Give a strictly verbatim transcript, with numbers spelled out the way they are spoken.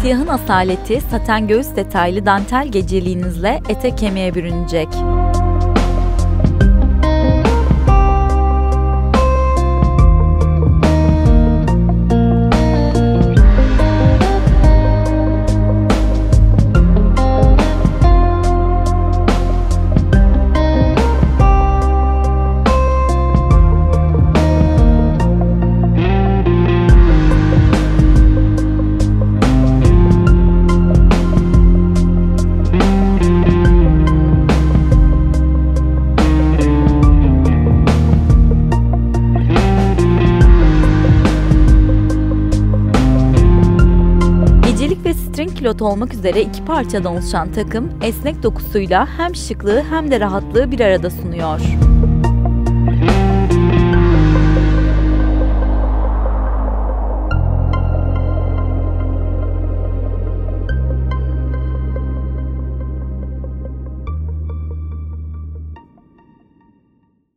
Siyahın asaleti, saten göğüs detaylı dantel geceliğinizle ete kemiğe bürünecek. Gecelik ve string kilot olmak üzere iki parçadan oluşan takım, esnek dokusuyla hem şıklığı hem de rahatlığı bir arada sunuyor.